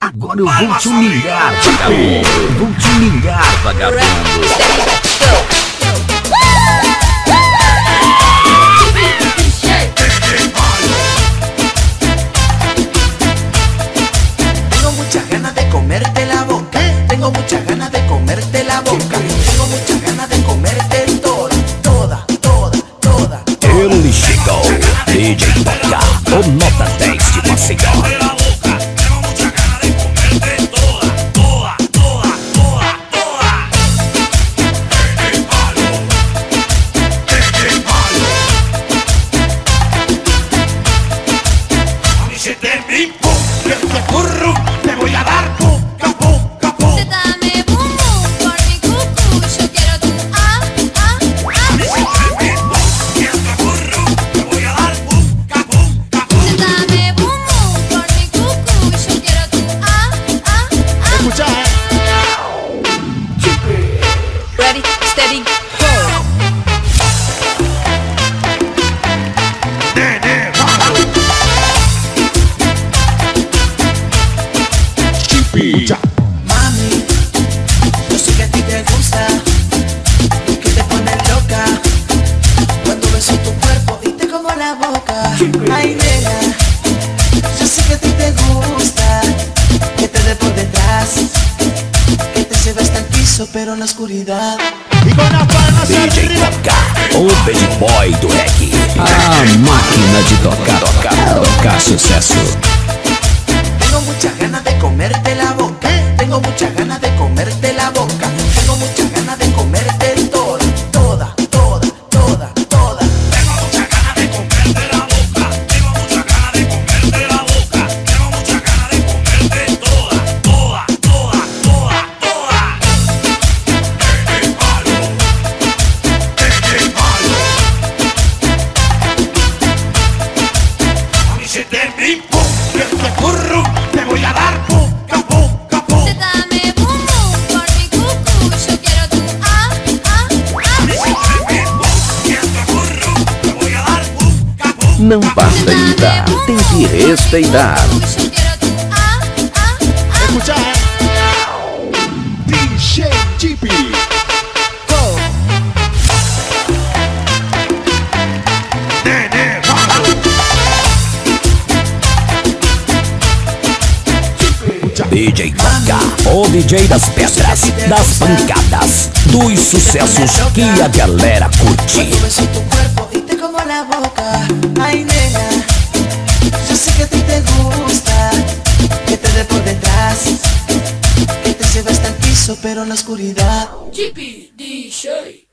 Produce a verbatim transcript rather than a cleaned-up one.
Agora eu vou te humilhar, vagabundo. Vou te humilhar, vagabundo. Tengo muchas ganas de comerte la boca. Tengo muchas ganas de comerte la boca. Tengo muchas ganas de comerte toda, toda, toda, toda. Ele chegou, D J Toca, o nota dez de Maceió. Te voy a dar pum, capum, capum. Dame bum bum por mi cucu, yo quiero tu ah, ah, ah. Te voy a dar pum, capum, capum. Dame bum bum por mi cucu, yo quiero tu ah, ah, ah. Escucha, Ready, steady, go. nene, Chipi. Mami, yo sé que a ti te gusta, que te pone loca cuando beso tu cuerpo y te como la boca. Ay, nena, yo sé que a ti te gusta, que te dé por detrás, que te lleve hasta el piso pero en la oscuridad. y con las palmas D J arriba. Toca, o bad boy do reggae. A máquina de tocar, tocar, tocar sucesso. Tengo muchas ganas de comerte la boca. Tengo muchas ganas de comerte la boca. Tengo muchas ganas de comerte toda, toda, toda, toda, toda. Tengo muchas ganas de comerte la boca. Tengo muchas ganas de comerte la boca. Tengo muchas ganas de comerte toda, toda, toda, toda, toda. Nene malo, nene malo. A mí se te mi pum, que te curro, te voy a dar pum, capum, capum. Dame bum bum por mi cucu, yo quiero tu ah, ah, ah. Não basta imitar, tem que respeitar. Yo quiero tu ah, ah, ah. Escucha, D J Chipi. Nene malo. D J Toca, o D J das pedras, das pancadas, dos sucessos que a galera curte. Cuando beso tu cuerpo y te como la boca. Ay, nena, yo sé que a ti te gusta, que te dé por detrás, que te lleve hasta el piso pero en la oscuridad. Chippy D J.